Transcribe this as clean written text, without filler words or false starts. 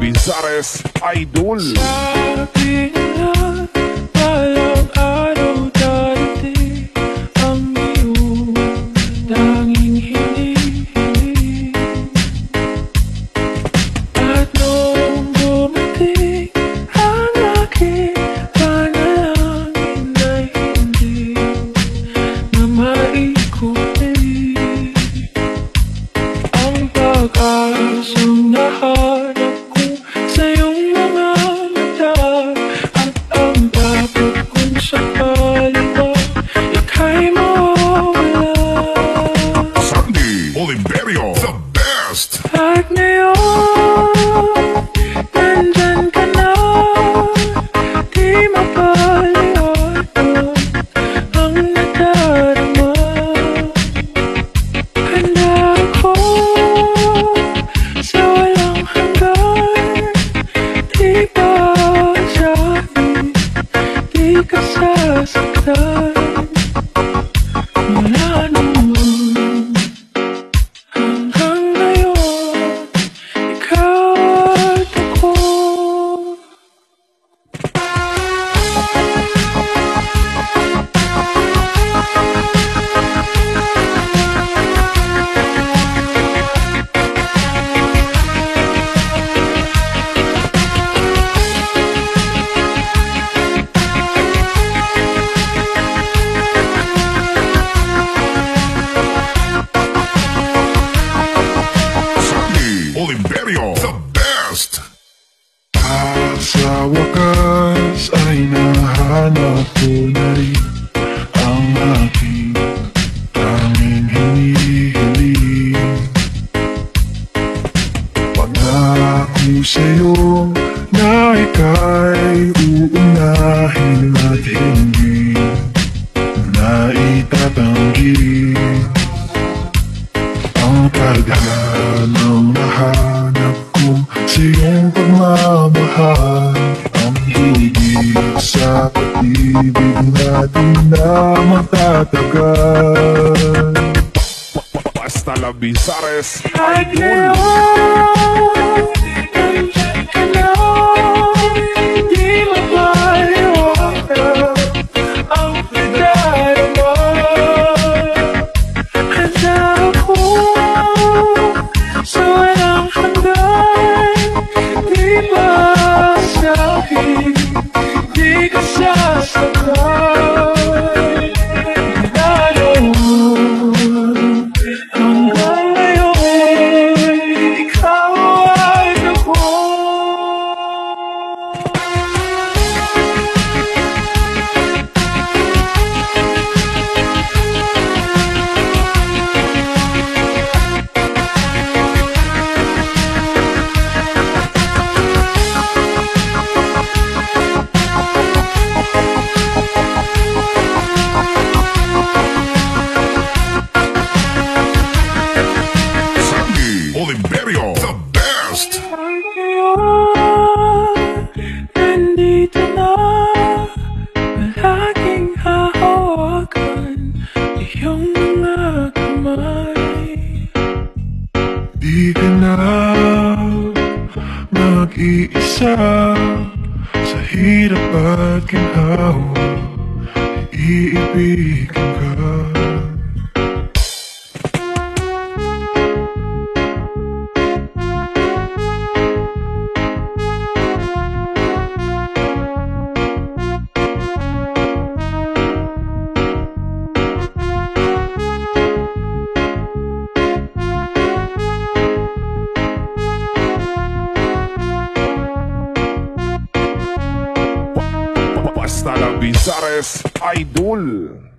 Labizares, Idol. Sabi nila, balang araw darating ang iyong tanging hinihiling. At nung dumating ang aking panalangin ay hindi na maikunin ang pag-asang nahanap ko sa iyong mga mata. At ang dapat kong sakali ba ika'y mawala. Sandy Oliverio, the best. At ngayon, nandyan ka na, di mapaliwanag ang nadarama. Handa ako sa walang hanggan, di ba sa'kin, di ka sasaktan. Mula noon hanggang ngayon, ikaw at ako. Sandy Oliverio, the best. Sa wakas ay nahanap ko na rin ang aking tanging hinihiling. Pangako sa'yo na ika'y uunahin at hindi na itatanggi ang tadhanang nahanap ko sa iyong pagmamahal. Ang higit sa pag-ibig natin na magtatagal. Basta Labizares, At Idol. ngayon, nandyan ka na, di mapaliwanag ang nadarama. Handa ako sa walang hanggan, di ba sa'kin, di ka sasaktan. Mula noon hanggang ngayon, ikaw at ako. Sandy Oliverio, the best. Ang ngayon, nandito na, palaging hahawakan iyong mga kamay. Di ka na mag-iisa sa hirap at ginhawa, iibigin ka. Basta Labizares, Idol.